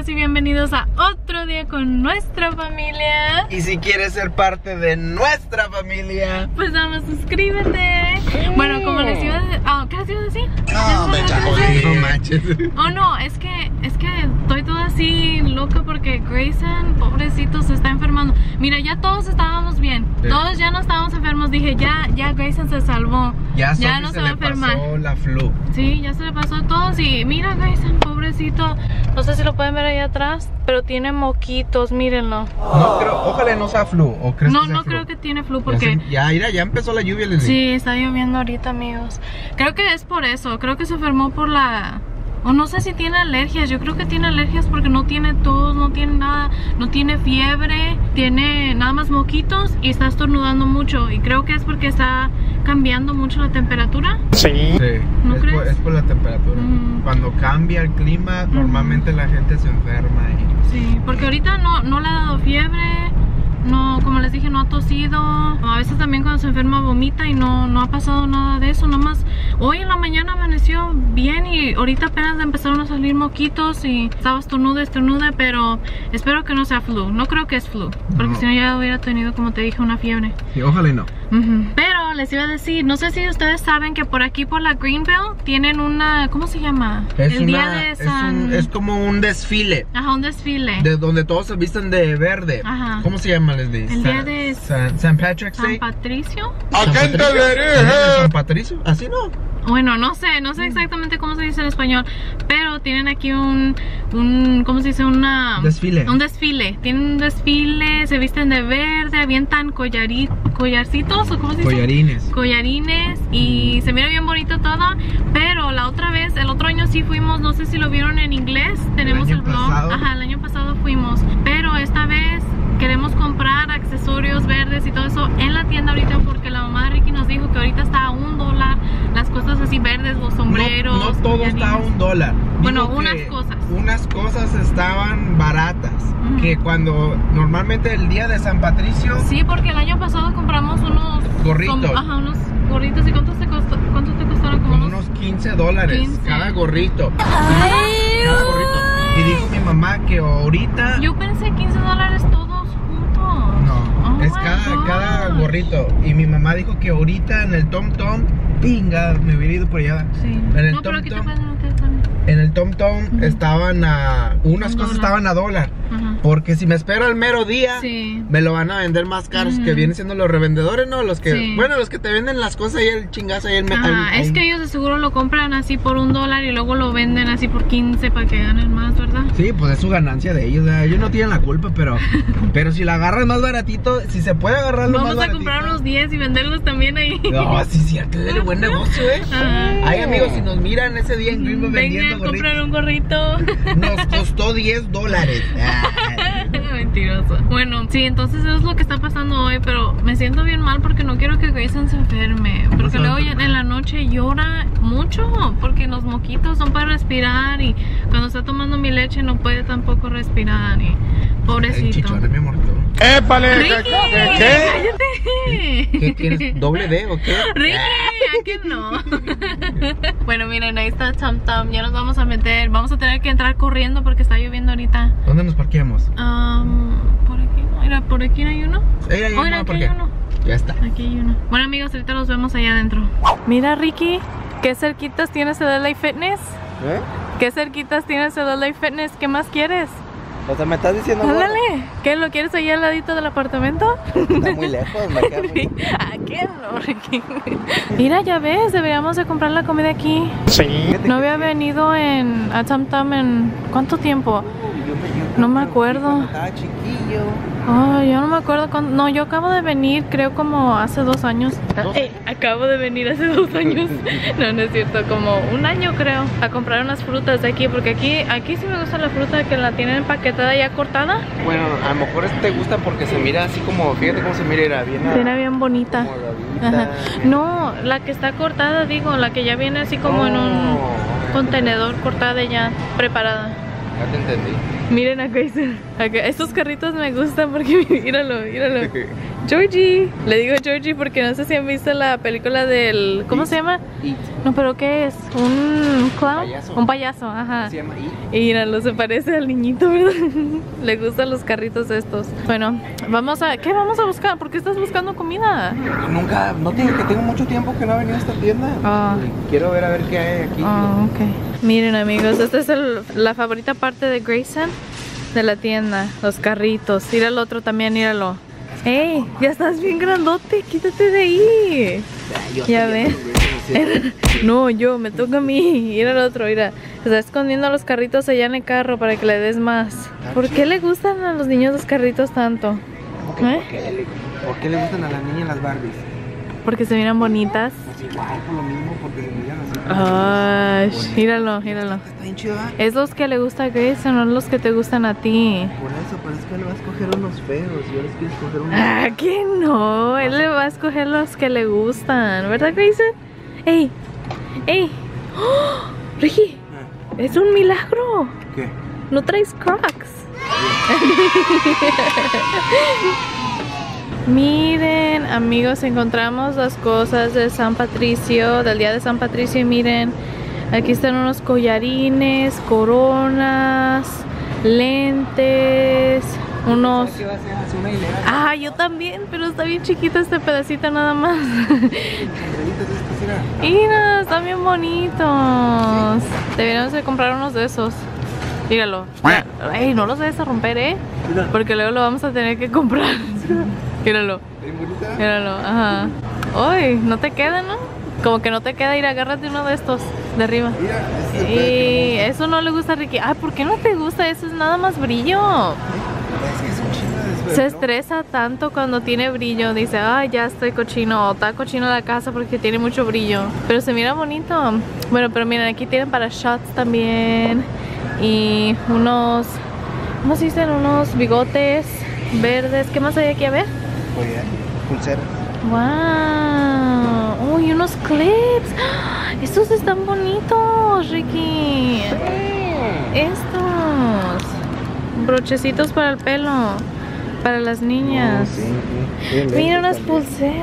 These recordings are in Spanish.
y bienvenidos a otro día con nuestra familia. Y si quieres ser parte de nuestra familia, pues nada más suscríbete. Bueno, como les iba a decir, ¿qué les iba a decir? No manches. Oh no, es que estoy toda así loca porque Grayson, pobrecito, se está enfermando. Mira, ya todos estábamos bien, sí. Todos ya no estábamos enfermos. Dije, ya Grayson se salvó, ya no se va a enfermar. Pasó la flu. Sí, ya se le pasó a todos. Y mira, Grayson, pobrecito, no sé si lo pueden ver ahí atrás, pero tiene moquitos, mírenlo. No creo, ojalá no sea flu. ¿O crees que sea No flu? creo que tiene flu porque ya empezó la lluvia, Leslie. sí, está lloviendo ahorita, amigos. Creo que es por eso, creo que se enfermó por la... O no sé si tiene alergias, yo creo que tiene alergias porque no tiene tos, no tiene nada, no tiene fiebre, tiene nada más moquitos y está estornudando mucho. Y creo que es porque está cambiando mucho la temperatura. Sí. ¿No crees? Es por la temperatura. Cuando cambia el clima, normalmente la gente se enferma. Sí, porque ahorita no le ha dado fiebre. No, como les dije, no ha tosido. A veces también cuando se enferma vomita y no ha pasado nada de eso. Nomás hoy en la mañana amaneció bien y ahorita apenas empezaron a salir moquitos y estaba estornuda, pero espero que no sea flu. No creo que es flu, porque si no ya hubiera tenido, como te dije, una fiebre. Sí, ojalá y no. Pero les iba a decir, no sé si ustedes saben que por aquí por la Greenville tienen una, ¿cómo se llama? Día de San... Es como un desfile. Ajá, un desfile. De donde todos se visten de verde. Ajá. ¿Cómo se llama, Leslie? El día de San Patrick's Day. San Patricio. ¿A quién te dirige? San Patricio, así no. Bueno, no sé exactamente cómo se dice en español, pero tienen aquí un ¿cómo se dice? Desfile. Un desfile. Tienen un desfile, se visten de verde, avientan collarcitos o ¿cómo se dice? Collarines y se mira bien bonito todo, pero la otra vez, el otro año sí fuimos, no sé si lo vieron en inglés, tenemos el blog. Ajá, el año pasado fuimos, pero esta vez queremos comprar accesorios verdes y todo eso en la tienda ahorita porque la mamá de Ricky nos dijo que ahorita está a $1 las cosas así verdes, los sombreros. No todo está a $1. Bueno, unas cosas estaban baratas. Que cuando normalmente el día de San Patricio. Sí, porque el año pasado compramos unos gorritos. Unos gorritos. ¿Y cuántos te costaron? Como unos $15 cada gorrito. Cada gorrito. Y dijo mi mamá que ahorita. Yo pensé $15 todos juntos. No, es cada gorrito. Y mi mamá dijo que ahorita en el Tom Tom, pinga, me hubiera ido por allá. Sí. En el Tom Tom. En el Tom Tom estaban unas cosas estaban a $1. Porque si me espero el mero día, me lo van a vender más caros, que vienen siendo los revendedores, ¿no? Los que, bueno, los que te venden las cosas y el chingazo y el es que ellos de seguro lo compran así por $1 y luego lo venden así por 15 para que ganen más, ¿verdad? Sí, pues es su ganancia de ellos, ellos no tienen la culpa, pero si la agarran más baratito, si se puede agarrarlo más baratito. Vamos a comprar unos 10 y venderlos también ahí. No, sí, cierto, es buen negocio, Ay, amigos, si nos miran ese día en Greenville vendiendo gorritos. Comprar un gorrito. Nos costó $10. Mentiroso. Bueno, sí, entonces eso es lo que está pasando hoy, pero me siento bien mal porque no quiero que Grayson se enferme, porque luego en la noche llora mucho porque los moquitos son para respirar y cuando está tomando mi leche no puede tampoco respirar y pobrecito. Chichón, mi amor. ¡Épale! Ricky, ¿Qué? ¿Qué quieres? ¿Doble D o qué? Ricky, ¿a qué no? Bueno, miren, ahí está Tom Tom, ya nos vamos a meter, vamos a tener que entrar corriendo porque está lloviendo ahorita. ¿Dónde nos parqueamos? Por aquí, mira, por aquí hay uno. Mira, aquí hay uno. Ya está. Aquí hay uno. Bueno, amigos, ahorita los vemos allá adentro. Mira, Ricky, qué cerquitas tienes el LA Fitness. ¿Qué cerquitas tienes el LA Fitness? ¿Qué más quieres? O sea, me estás diciendo. Ándale, ¿qué? ¿Lo quieres allá al ladito del apartamento? Está muy lejos, me queda muy... ¿A qué no, Ricky? Mira, ya ves, deberíamos de comprar la comida aquí. Sí. No había venido a Tom Tom en... ¿cuánto tiempo? No me acuerdo. Estaba chiquillo. Oh, yo no me acuerdo cuándo. No, yo acabo de venir, creo como hace 2 años. Acabo de venir hace 2 años. No es cierto, como 1 año creo. A comprar unas frutas de aquí, porque aquí sí me gusta la fruta que la tienen empaquetada ya cortada. Bueno, a lo mejor te gusta porque se mira así como, fíjate cómo se mira, bien. Tiene bien bonita. Ajá. No, la que está cortada, digo, la que ya viene así como en un contenedor cortada y ya preparada. Ya te entendí. Miren a Grayson. Estos carritos me gustan porque míralo, míralo. Georgie. Le digo Georgie porque no sé si han visto la película del... ¿Cómo se llama? No, pero ¿qué es? ¿Un clown? Payaso. Un payaso, ajá. Se llama Y míralo, se parece al niñito, ¿verdad? Le gustan los carritos estos. Bueno, vamos a... ¿Qué vamos a buscar? ¿Por qué estás buscando comida? Nunca, no tengo que tengo mucho tiempo que no he venido a esta tienda. Quiero ver a ver qué hay aquí. Ok. Miren amigos, esta es la favorita parte de Grayson de la tienda, los carritos. Mira el otro también, míralo. ¡Ey! Ya estás bien grandote, quítate de ahí. Ya ves. No, me toca a mí. Mira el otro, mira. Se está escondiendo los carritos allá en el carro para que le des más. ¿Por qué le gustan a los niños los carritos tanto? ¿Por qué le gustan a las niñas las Barbies? Porque se miran bonitas. Pues igual, por lo mismo, porque se miran así. Ay, míralo, míralo. Está bien chido, ¿eh? Es los que le gusta a Grace, no los que te gustan a ti. Por eso, pero es que él va a escoger unos feos y yo les quiero escoger unos... Ah, que no, él le va a escoger los que le gustan, ¿verdad, Grayson? ¡Ey! ¡Ey! ¡Oh! Ricky, es un milagro. ¿Qué? No traes Crocs. Miren, amigos, encontramos las cosas de San Patricio, del día de San Patricio. Y miren, aquí están unos collarines, coronas, lentes, unos... Ah, yo también, pero está bien chiquito este pedacito nada más. Mira, están bien bonitos. Deberíamos de comprar unos de esos. Míralo. Ey, no los vayas a romper, porque luego lo vamos a tener que comprar. Míralo. Míralo, ajá. Uy, no te queda, ¿no? Como que no te queda ir, agárrate uno de estos de arriba. Y eso no le gusta a Ricky. Ay, ¿por qué no te gusta? Eso es nada más brillo. Se estresa tanto cuando tiene brillo. Dice, ay, ya estoy cochino. O está cochino la casa porque tiene mucho brillo. Pero se mira bonito. Bueno, pero miren, aquí tienen para shots también. Y unos, ¿cómo se dicen? Unos bigotes verdes. ¿Qué más hay aquí? A ver. Pulseras. Wow. Uy, unos clips. Estos están bonitos, Ricky. Estos brochecitos para el pelo, para las niñas. Mira unas pulseras.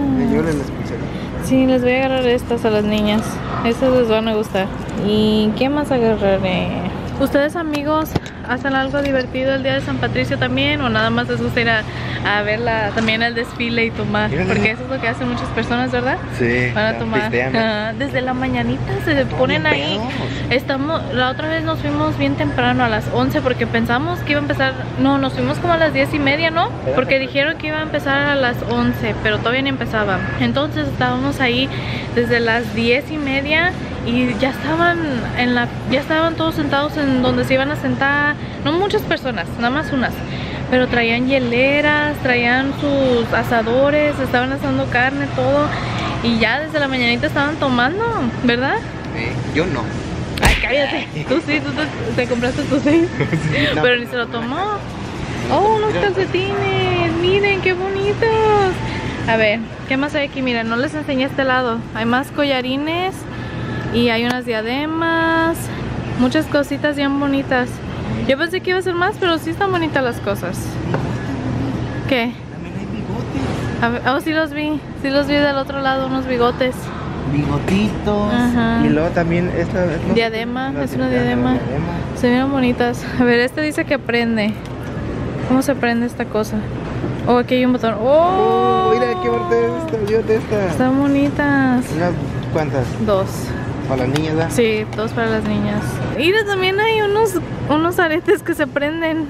Sí, les voy a agarrar estas a las niñas. Estas les van a gustar. ¿Y qué más agarraré? ¿Ustedes, amigos, hacen algo divertido el día de San Patricio también? ¿O nada más les gusta ir a ver también el desfile y tomar? Porque eso es lo que hacen muchas personas, ¿verdad? Sí. Van a tomar. Desde la mañanita se ponen ahí. La otra vez nos fuimos bien temprano, a las 11, porque pensamos que iba a empezar... No, nos fuimos como a las 10:30, ¿no? Porque dijeron que iba a empezar a las 11, pero todavía no empezaba. Entonces estábamos ahí desde las 10:30 y ya estaban todos sentados en donde se iban a sentar. No muchas personas, nada más unas, pero traían hieleras, traían sus asadores, estaban asando carne, todo. Y ya desde la mañanita estaban tomando, ¿verdad? Yo no. Ay, cállate. Tú sí, tú te compraste tu sí. No, pero ni se lo tomó. Oh, unos calcetines. Miren, qué bonitos. A ver, ¿qué más hay aquí? Miren, no les enseñé este lado. Hay más collarines y hay unas diademas. Muchas cositas bien bonitas. Yo pensé que iba a ser más, pero sí están bonitas las cosas. ¿Qué? También hay bigotes. A ver, oh, sí los vi. Sí los vi del otro lado, unos bigotes. Bigotitos. Ajá. Y luego también esta... Diadema, es una diadema. Se miran bonitas. A ver, este dice que prende. ¿Cómo se prende esta cosa? Oh, aquí hay un botón. ¡Oh! Mira, qué bonita esta. Están bonitas. ¿Unas cuántas? 2. ¿Para las niñas, ¿verdad? Sí, 2 para las niñas. Mira, también hay unos aretes que se prenden.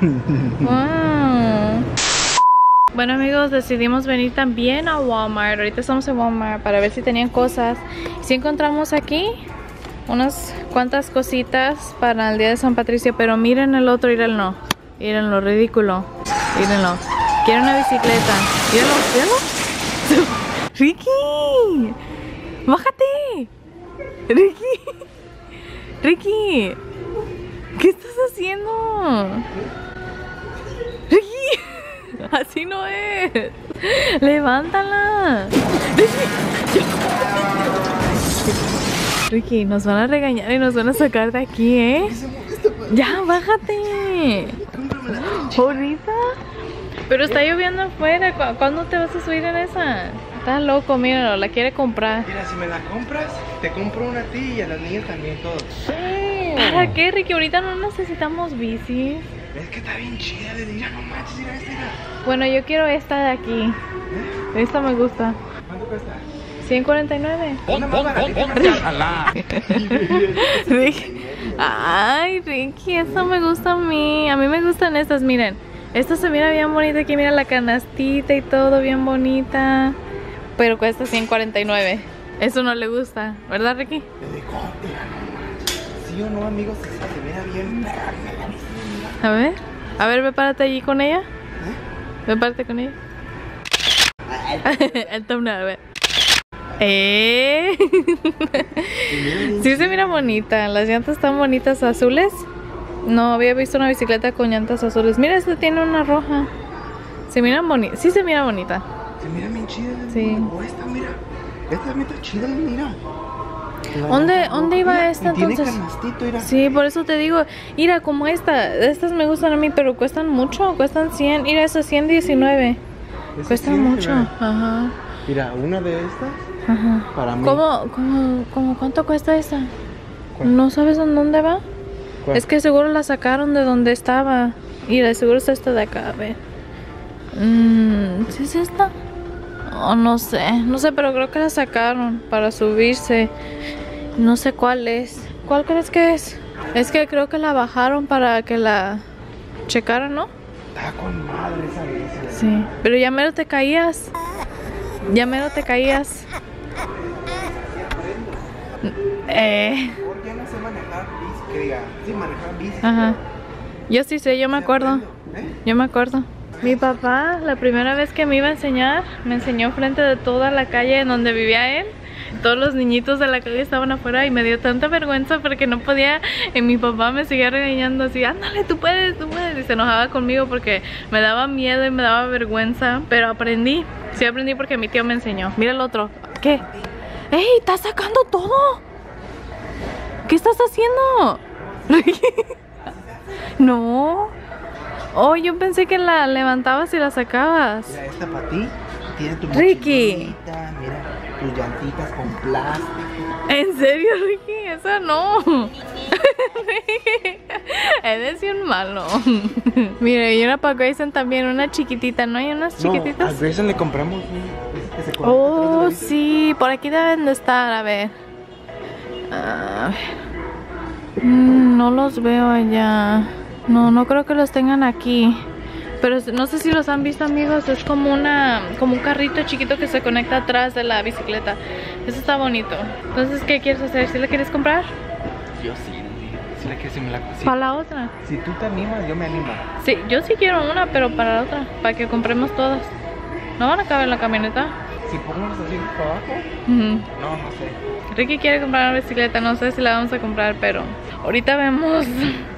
Wow. Bueno, amigos, decidimos venir también a Walmart. Ahorita estamos en Walmart para ver si tenían cosas. Sí encontramos aquí unas cuantas cositas para el día de San Patricio, pero miren el otro, mírenlo. Miren lo ridículo. Mírenlo. Quiero una bicicleta. Mírenlo, mírenlo. Ricky, bájate. Ricky, ¿qué estás haciendo? Ricky, así no es. Levántala. Ricky, nos van a regañar y nos van a sacar de aquí, ¿eh? Ya, bájate. ¿Ahorita? Pero está lloviendo afuera. ¿Cuándo te vas a subir en esa? Está loco, míralo, la quiere comprar. Mira, si me la compras, te compro una a ti y a las niñas también, todos. ¿Para qué, Ricky? Ahorita no necesitamos bicis. Es que está bien chida, le diga, no manches, mira esta. Bueno, yo quiero esta de aquí. Esta me gusta. ¿Cuánto cuesta? 149. Una más baratita. Ay, Ricky, esta me gusta a mí. A mí me gustan estas, miren. Esta se mira bien bonita aquí, mira la canastita y todo bien bonita. Pero cuesta 149. Eso no le gusta, ¿verdad, Ricky? Sí o no, amigos, se mira bien. A ver, prepárate allí con ella. Prepárate con ella. El thumbnail, a ver. Sí se mira bonita. Las llantas están bonitas azules. No había visto una bicicleta con llantas azules. Mira, esta tiene una roja. Se mira bonita. Sí se mira bonita. Se mira bien chida. Sí. Oh, esta, mira. Esta también está chida, mira. ¿Dónde iba esta entonces? Tiene canastito, mira. Sí, por eso te digo. Mira, como estas me gustan a mí, pero cuestan mucho. Cuestan 100. Mira, esa 119. Cuestan mucho. Ajá. Mira, una de estas. Ajá. Para mí. ¿Cómo cuánto cuesta esta? ¿Cuál? ¿No sabes en dónde va? ¿Cuál? Es que seguro la sacaron de donde estaba. Y de seguro es esta de acá, a ver. ¿Sí es esta? Oh, no sé, pero creo que la sacaron para subirse. No sé cuál es. ¿Cuál crees que es? Es que creo que la bajaron para que la checaran, ¿no? Está con madre esa vez. Sí, pero ya mero te caías. Ya mero te caías. Porque no sé manejar bici, que diga, sí, manejar bici. Ajá. Yo sí sé, yo me acuerdo. Yo me acuerdo. Mi papá, la primera vez que me iba a enseñar, me enseñó frente de toda la calle en donde vivía él. Todos los niñitos de la calle estaban afuera y me dio tanta vergüenza porque no podía. Y mi papá me seguía regañando así, ándale, tú puedes. Y se enojaba conmigo porque me daba miedo y me daba vergüenza. Pero aprendí, sí aprendí porque mi tío me enseñó. Mira el otro. ¿Qué? ¡Ey! ¿Estás sacando todo? ¿Qué estás haciendo? No. Oh, yo pensé que la levantabas y la sacabas. Mira, esta para ti tiene tu Ricky. mochilita, mira, tus llantitas con plástico. ¿En serio, Ricky? Esa no. Eres un malo. Mira, y una para Grayson también, una chiquitita, ¿no? Hay unas chiquititas. No, a Grayson le compramos que se conecta Oh, atrás de la sí, por aquí deben de estar, a ver. A ver. No los veo allá. No creo que los tengan aquí. Pero no sé si los han visto, amigos. Es como un carrito chiquito que se conecta atrás de la bicicleta. Eso está bonito. Entonces, ¿qué quieres hacer? ¿Sí la quieres comprar? Yo sí. Sí la quiero, sí. ¿Para la otra? Si tú te animas, yo me animo. Sí, yo sí quiero una, pero para la otra. Para que compremos todas. ¿No van a caber en la camioneta? Si ponemos así para abajo. No sé. Ricky quiere comprar una bicicleta. No sé si la vamos a comprar, pero ahorita vemos.